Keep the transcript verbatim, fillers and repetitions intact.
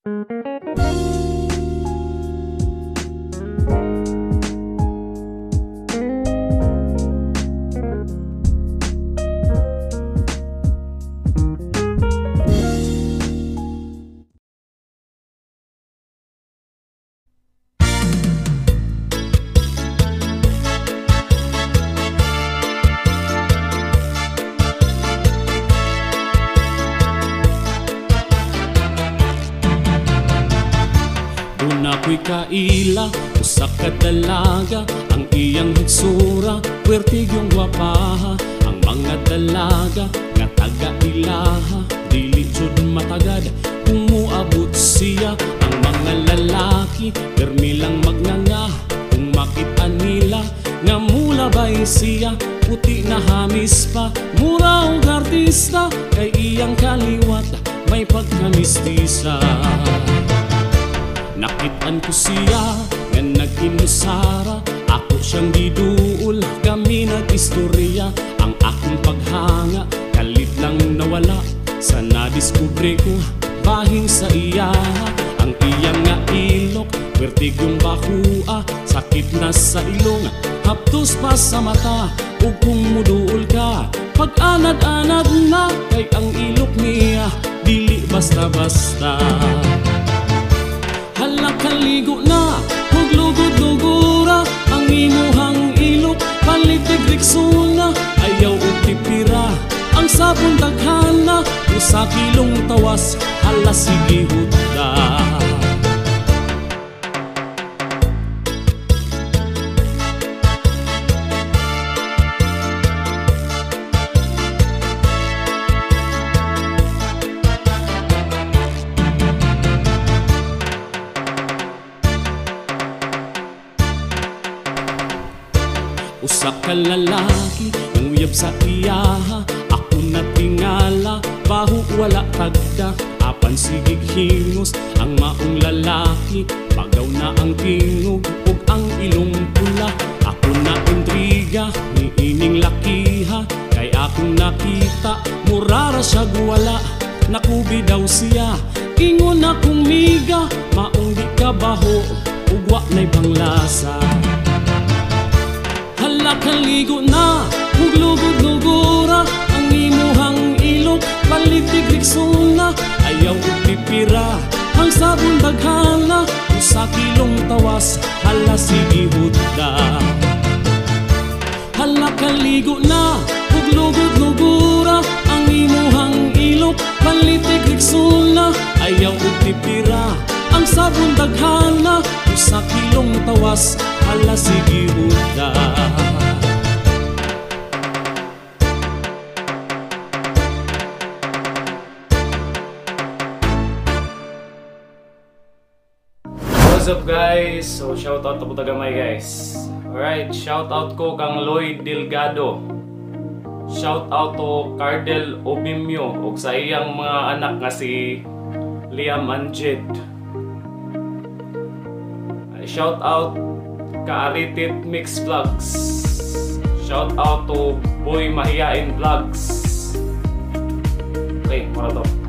Ako'y kaila, usa ka dalaga, ang iyang hitsura, puwertigyong wapaha. Ang mga dalaga, nga taga-ilaha, dili jud matagad, kung muabot siya. Ang mga lalaki, permi lang magnanga, kung makita nila, nga mulabay siya. Puti na hamis pa, mura og artista, kay iyang kaliwat, may pagkamistisa. Nakitaan ko siya, nga nag-inusara, ako siyang giduol, kami nag-istorya. Ang akong paghanga, kalit lang nawala, sa nadiskubre ko, bahing sa iya. Ang iyang nga ilok, vertigyong bahua, sakit na sa ilong, haptos pa sa mata. Ug kung muduol ka, pag-anad-anad na, kay ang ilok niya, dili basta-basta. Hala kaligo na, hug lugod-lugura, ang imuhang ilok, palitig-riksuna, ayaw og tipira, ang sabon daghana, usa kilong tawas, hala sige hudda. Usa ka lalaki, nanguyab sa iyaha, ako na tingala, baho wala tagda, apan sigig hingos, ang maong lalaki, bagaw na ang tingog, ug ang ilong pula. Ako na intriga, ni ining lakiha, kay akong nakita, murara siya guwala, nakubi daw siya, ingon akong miga, maong di ka baho, ug wa na'y panglasa. Hala kaligo na, hug lugod-lugura, ang imuhang ilok, palitig-riksuna, ayaw og pipira, ang sabon daghana, usa kilong tawas, hala sige hudda. Hala kaligo na, hug lugod-lugura, ang imuhang ilok, palitig-riksuna, ayaw og pipira, ang sabon daghana, usa kilong tawas, hala sige hudda. What's up guys? So shout out ako tagamay guys. Alright, shout out ko kang Lloyd Delgado. Shout out to Cardel Obimio ug sa iyang mga anak nga si Liam and Jed. Shout out ka Aritit Mix Vlogs. Shout out to Boy Mahiyain Vlogs. Okay, mara to.